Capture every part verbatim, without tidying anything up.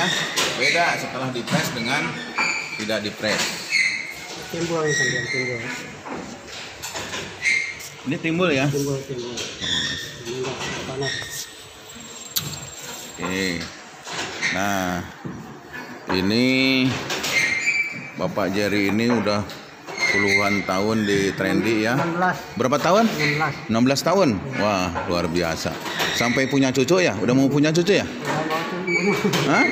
beda setelah dipres dengan tidak dipres. Timbul sambil timbul. Ini timbul ya? Timbul timbul. Ini enggak panas. Oke. Nah, ini Bapak Jerry ini udah puluhan tahun di Trendy ya. enam belas. Berapa tahun? enam belas. enam belas tahun. Wah, luar biasa. Sampai punya cucu ya? Udah mau punya cucu ya? Hah?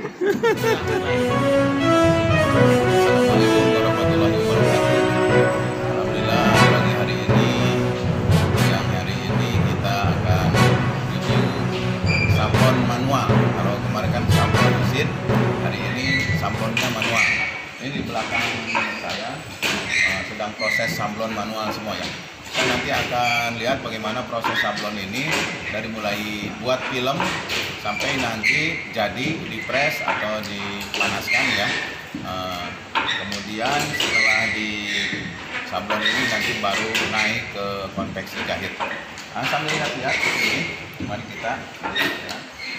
Assalamualaikum warahmatullahi wabarakatuh. Alhamdulillah pagi hari ini, siang hari ini kita akan review sablon manual. Kalau kemarin kan sablon mesin, hari ini sablonnya manual. Ini di belakang saya uh, sedang proses sablon manual semua ya. Kita nanti akan lihat bagaimana proses sablon ini dari mulai buat film sampai nanti jadi dipres atau dipanaskan ya. Uh, kemudian setelah di sablon ini nanti baru naik ke konveksi jahit. Nah, sambil lihat-lihat ini, mari kita ya.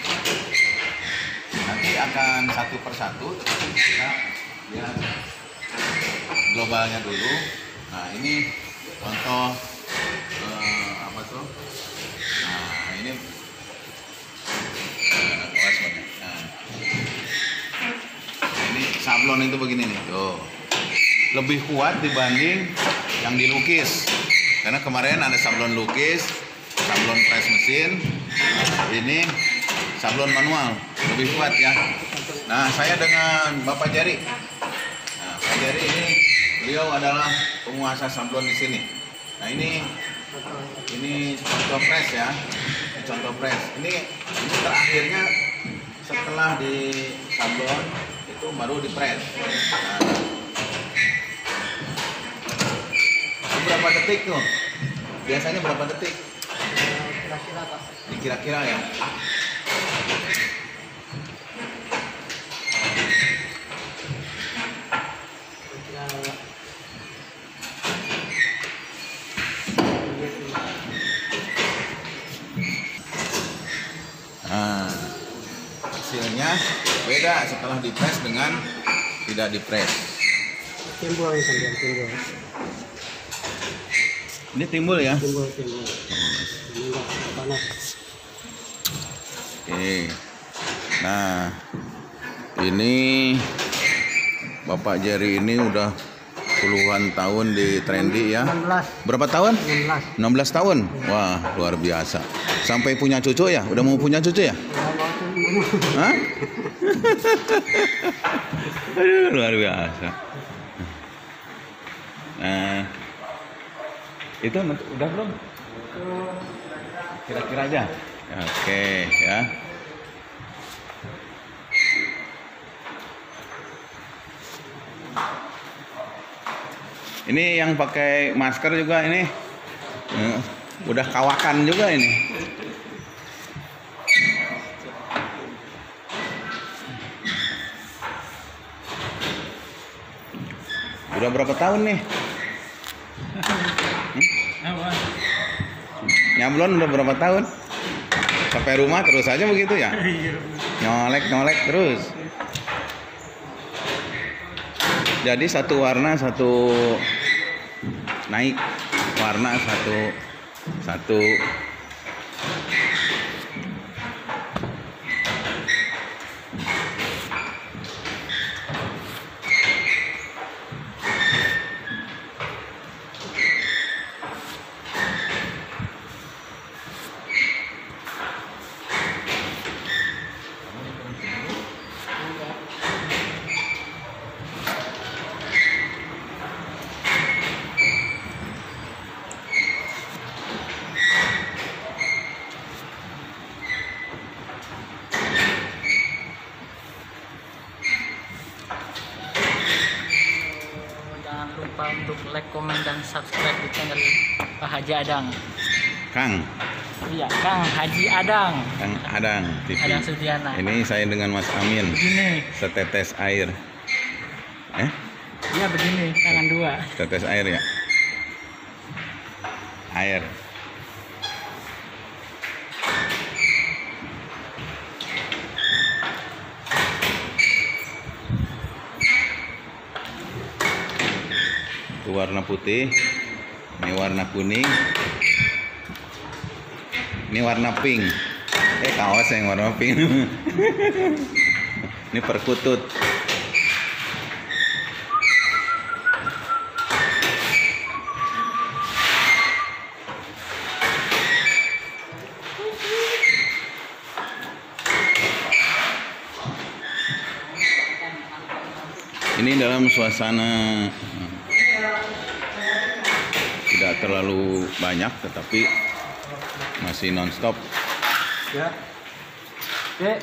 Nanti akan satu persatu kita lihat globalnya dulu. Nah, ini contoh eh, apa tuh? Nah, ini eh, nah, ini sablon itu begini nih, tuh lebih kuat dibanding yang dilukis. Karena kemarin ada sablon lukis, sablon pres mesin, nah, ini sablon manual lebih kuat ya. Nah, saya dengan Bapak Jerry. Nah, Pak Jerry ini beliau adalah penguasa sablon di sini. Nah, ini ini contoh pres ya. Ini contoh pres. Ini ini terakhirnya setelah di sablon itu baru dipres. Nah, berapa detik tuh? Biasanya berapa detik? Kira-kira Pak. Kira-kira ya. Nah, hasilnya beda setelah dipres dengan tidak dipres. Timbul sambil timbul. Ini timbul ya? Timbul timbul. Ini enggak panas. Oke. Nah, ini Bapak Jerry ini udah puluhan tahun di Trendy ya. enam belas. Berapa tahun? enam belas. enam belas tahun. Wah, luar biasa. Sampai punya cucu ya? Udah mau punya cucu ya? Hah? Aduh, luar biasa. Nah, itu udah belum? Kira-kira aja. Oke ya. Ini yang pakai masker juga ini eh, udah kawakan juga ini. Udah berapa tahun nih? Hmm? Nyablon udah berapa tahun? Sampai rumah terus aja begitu ya? Nyolek nyolek terus. Jadi satu warna satu naik, warna satu satu. Lupa untuk like, komen, dan subscribe di channel Pak Haji Adang. Kang. Iya, Kang Haji Adang. Kang Adang T V. Adang Sudiana. Ini saya dengan Mas Amin. Begini. Setetes air. Eh? Iya begini, tangan dua. Setetes air ya. Air. Itu warna putih, ini warna kuning, ini warna pink. Eh kaos yang warna pink. Ini perkutut. Ini dalam suasana tidak terlalu banyak, tetapi masih nonstop. Ya. Oke.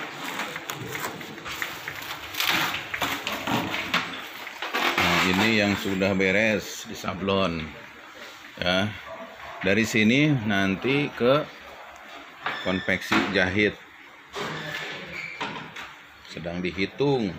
Nah, ini yang sudah beres di sablon. Ya. Dari sini nanti ke konveksi jahit. Sedang dihitung.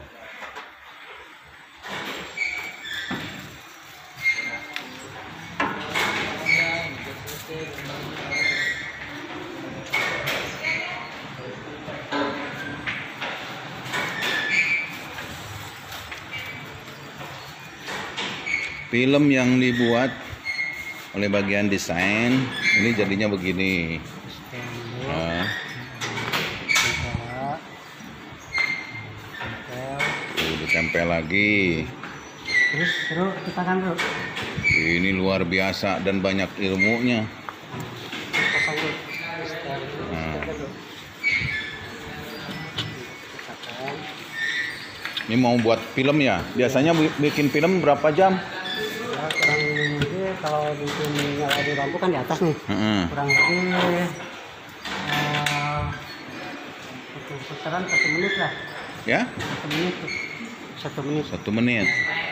Film yang dibuat oleh bagian desain ini jadinya begini. Nah. Tuh, ditempel lagi. Terus terus kita kan bro. Ini luar biasa dan banyak ilmunya. Nah. Ini mau buat film ya? Biasanya bikin film berapa jam? Ya, kurang lebih kalau bikin nyala di lampu kan di atas nih. Hmm. Kurang lebih uh, putaran satu menit lah. Ya? Satu menit. Satu menit. Satu menit.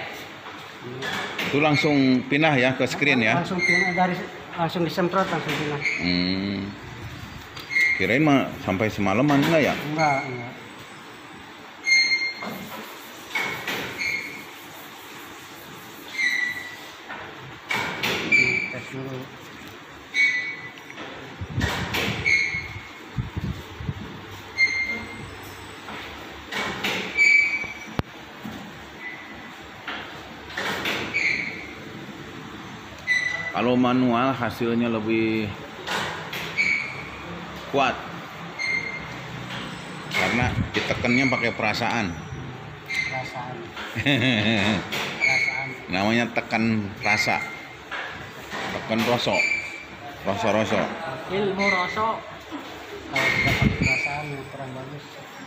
Itu langsung pindah ya ke screen ya? Langsung pindah dari langsung disemprot langsung pindah. Hmm. Kirain mah sampai semalaman enggak ya? Enggak, enggak. Tes dulu. Kalau manual hasilnya lebih kuat karena ditekannya pakai perasaan. Perasaan. Perasaan. Namanya tekan rasa, tekan rosok, rosok-rosok. Ilmu rosok. Kalau kita pakai perasaan yang kurang bagus.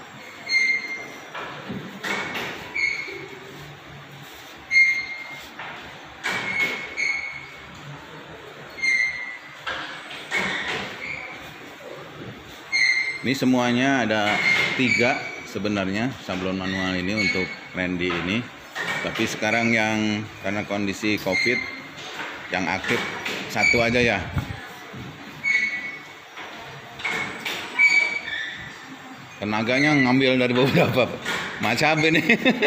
Ini semuanya ada tiga sebenarnya sablon manual ini untuk Randy ini. Tapi sekarang yang karena kondisi COVID yang aktif satu aja ya. Tenaganya ngambil dari beberapa macam ini.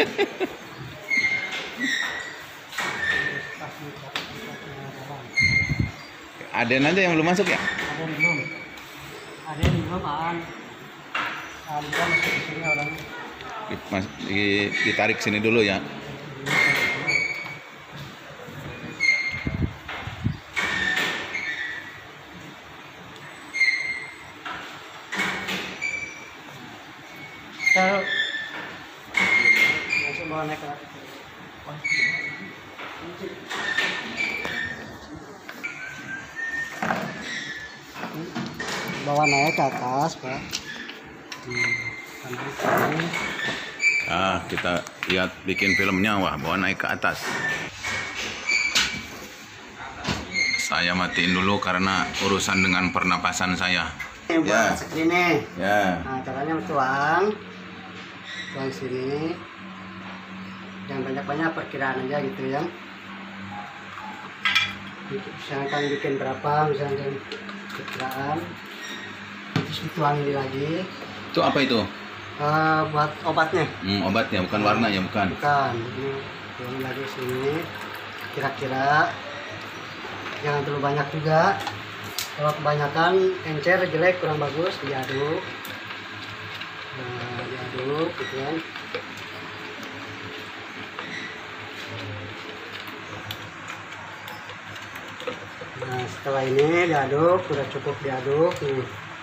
Aden aja yang belum masuk ya? Ada yang belum. Ada yang belum an. Alhamdulillah masuk di sini orang. Mas, di- ditarik sini dulu ya. Taruh. Langsung bawa naik ke atas. Bawa naik ke atas, Pak. Hmm, sampai sini. Ah, kita lihat bikin filmnya. Wah, bawa naik ke atas. Saya matiin dulu karena urusan dengan pernapasan saya. Ini buat Ya. screen nih. Ya. Nah, caranya tuang. Tuang sini. Jangan banyak-banyak, perkiraan aja gitu ya. Misalkan bikin berapa, misalkan perkiraan. Terus dituang ini lagi. Itu apa itu? Eh, buat obatnya. Hmm, obatnya, bukan warnanya, bukan. Bukan. Ini tuang lagi sini. Kira-kira. Jangan terlalu banyak juga. Kalau kebanyakan encer jelek kurang bagus, diaduk. Nah, diaduk gitu kan. Nah, setelah ini diaduk, udah cukup diaduk nih.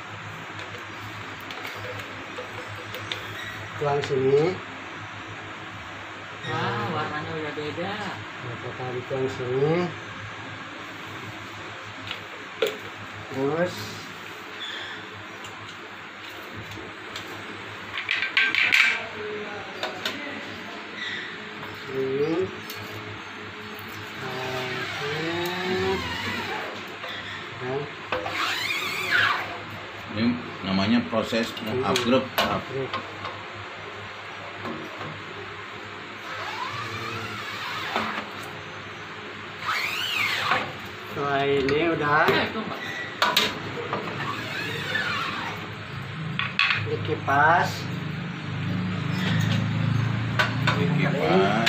Tuang sini. Wah, warnanya udah beda. Nah, bakal dituang sini. Terus ini. Ini namanya proses upgrade. Setelah ini udah dikipas. Dikipas.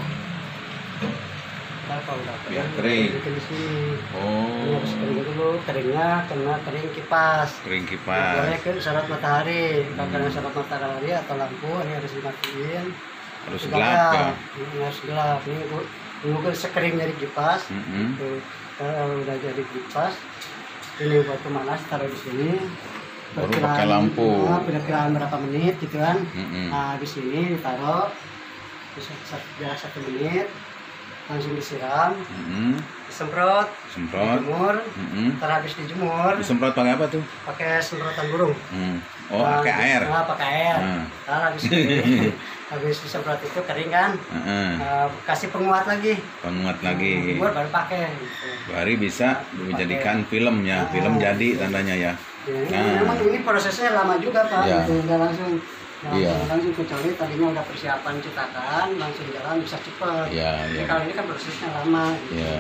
Ntar kalau udah Biar kering. bikin di sini. Ini Oh, harus kering dulu, keringnya kena kering kipas. kering Boleh kipas. kan sorot matahari, kalau Hmm. kena sorot matahari atau lampu ini harus dimatiin. Harus Dibakar. gelap ya. Ini harus gelap. Ini bu- nunggu sekering dari kipas. Mm-mm. Tuh, kalau udah jadi kipas, ini buat pemanas taruh di sini. Baru Perkiraan- pakai lampu. Nah, perkiraan berapa menit gitu kan? Mm-mm. Nah di sini ditaruh bisa jarak satu menit, langsung disiram, Mm-mm. disemprot, Semprot. dijemur. Mm-mm. Ntar habis dijemur, Disemprot pakai apa tuh? pakai semprotan burung. Hmm. Oh, Nah, pakai air. Nah, pakai air. Hmm. Ntar habis ini, habis disemprot itu kering kan? Heeh. Nah, kasih penguat lagi. Penguat lagi. Dijemur baru pakai. Gitu. Baru bisa dijadikan film ya. Film jadi tandanya ya. Ya, ini Nah. memang ini prosesnya lama juga Pak. Ya. Gitu, nggak langsung. Nah, Iya. langsung kecuali tadinya udah persiapan cetakan, langsung jalan bisa cepat. Ya, Tapi ya. kalau ini kan prosesnya lama. Gitu. Ya.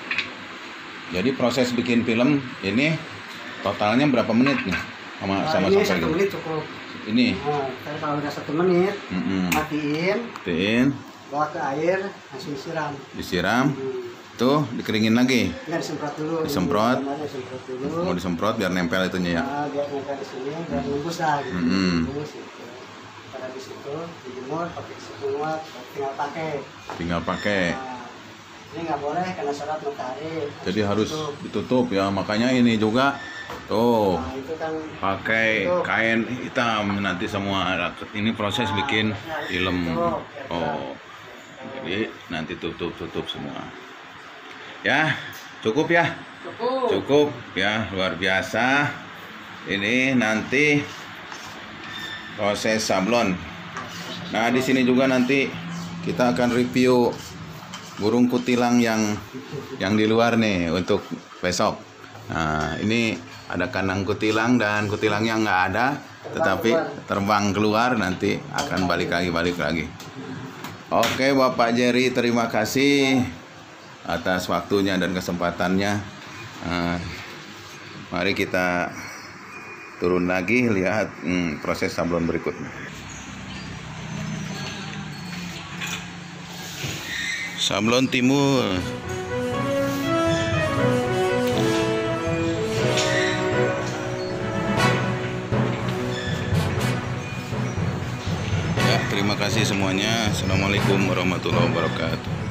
Jadi proses bikin film ini totalnya berapa menit nih? Sama Nah, sama ini sampai satu gitu. menit cukup. Ini. Nah, tapi kalau udah satu menit, Mm-mm. matiin, Matiin, bawa ke air, langsung disiram. disiram, Hmm. tuh dikeringin lagi. Nggak disemprot dulu. Disemprot. Ini gambarnya disemprot dulu. Mau disemprot biar nempel itunya ya. Nah, biar nempel di sini, biar nembus lah. Gitu. Mm-mm. Nembus gitu. Ntar habis itu dijemur, pakai penguat, tinggal pakai. Tinggal pakai. Nah, ini nggak boleh karena syarat matahari. Jadi harus Tutup. ditutup ya. Makanya ini juga tuh Nah, itu kan pakai Tutup. kain hitam nanti semua. Ini proses bikin film. Oh, jadi nanti tutup-tutup semua. Ya, cukup ya. Cukup. Cukup ya, luar biasa. Ini nanti proses sablon. Nah, di sini juga nanti kita akan review burung kutilang yang yang di luar nih untuk besok. Nah, ini ada kandang kutilang dan kutilang yang nggak ada, tetapi terbang keluar nanti akan balik lagi balik lagi. Oke, Bapak Jerry, terima kasih atas waktunya dan kesempatannya. Nah, mari kita turun lagi lihat hmm, proses sablon berikutnya. Sablon timur. Ya, terima kasih semuanya. Assalamualaikum warahmatullahi wabarakatuh.